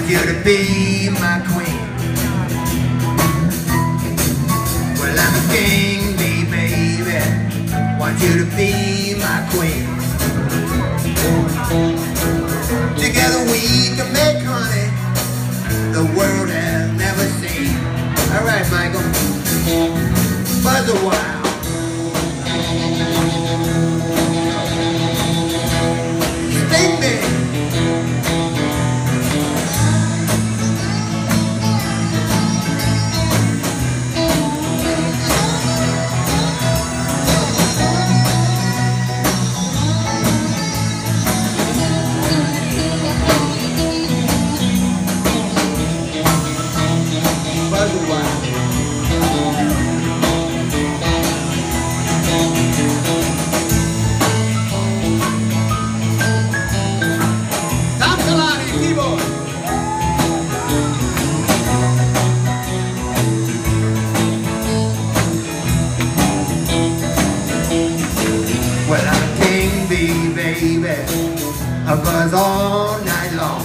want you to be my queen. Well, I'm a king, baby. Want you to be my queen. Together we can make honey the world has never seen. All right, Michael. Buzz a while. Sting me. Well, I'm a king bee, baby. I buzz all night long.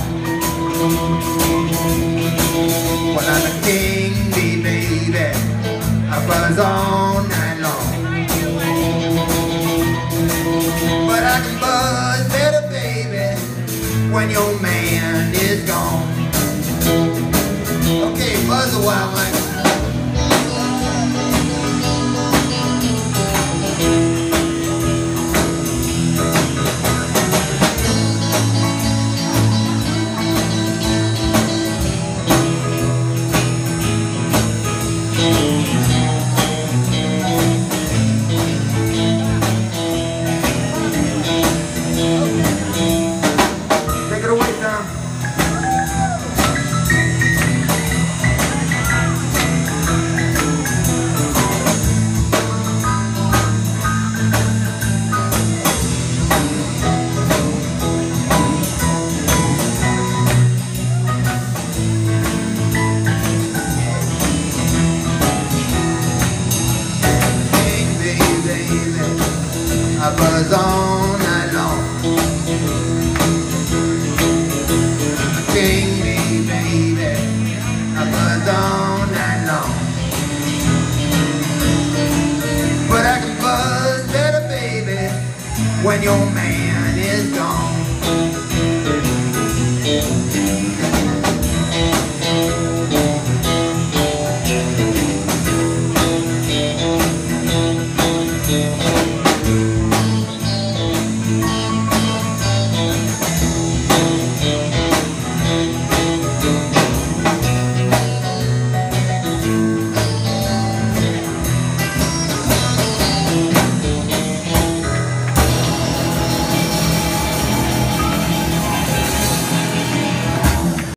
Well, I'm a king bee, baby. I buzz all night long. But I can buzz better, baby, when your man is gone. Okay, buzz a while, Michael. I buzz all night long. I'm a king bee, baby. I buzz all night long. But I can buzz better, baby, when your man